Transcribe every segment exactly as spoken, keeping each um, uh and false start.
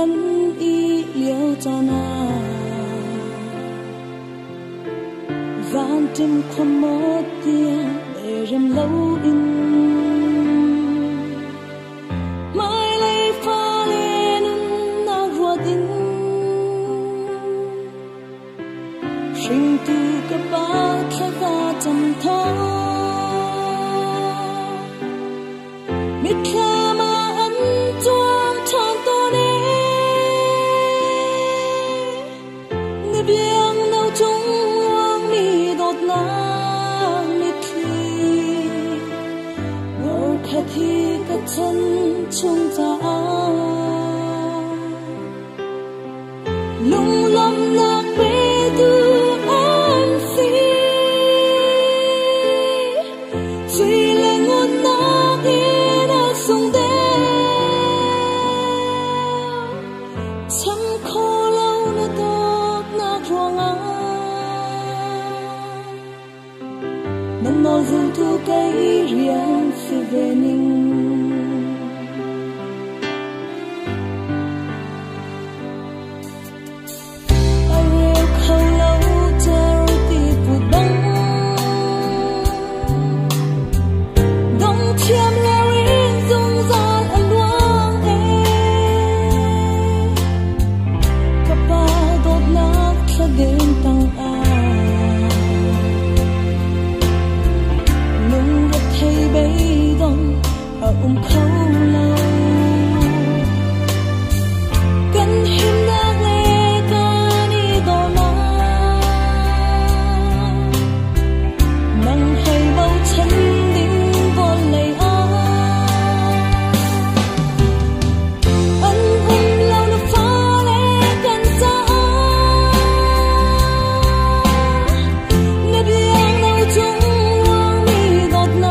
kan i liao tana van tim khamot dia erem lo in mai lay pha lên na ruột in sinh tu ka ba tha ka cham tha mit kha biang nâu chung hoang mi đột na mi khi ngô khát hi cả chân chung ta lung lâm lạc bê tu an phi suy lên ngôn na kia đã sung đê chăm khô lâu na to nên nói dù thu cây riêng si về ninh ai yêu khâu lâu chờ ti bụt băng đông chiêm leo in dung gian ăn luang e kapa đột nát khla đến tăng a bay đông ở um khâu lâu cần hiếm đã nghe ca đi đò na nắng hay bao chân đinh vô lầy á ân um lâu nó phá lệ cần xa nơi biang đâu chung hoang mi đột na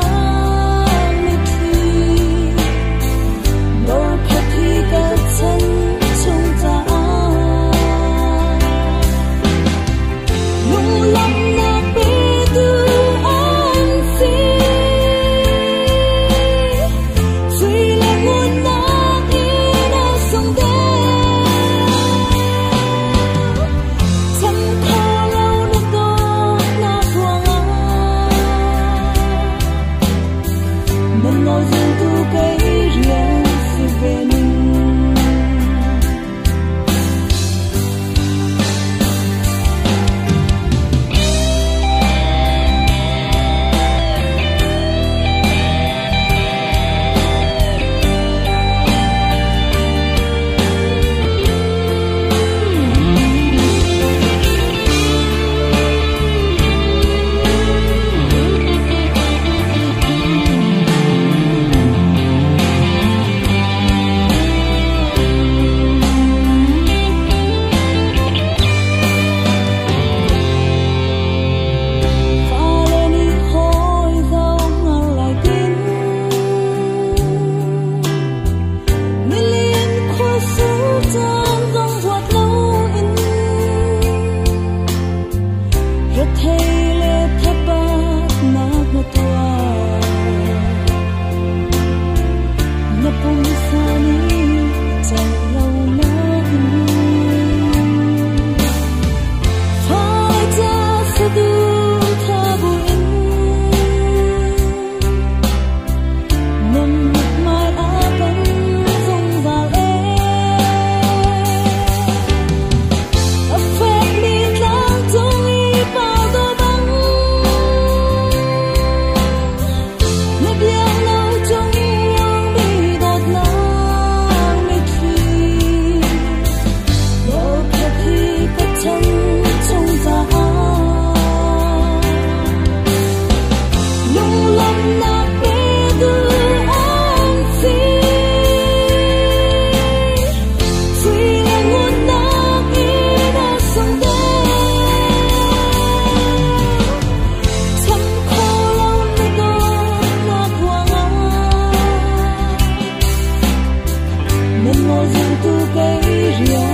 Hãy subscribe cho kênh Ghiền Mì Gõ để không bỏ lỡ những video hấp dẫn.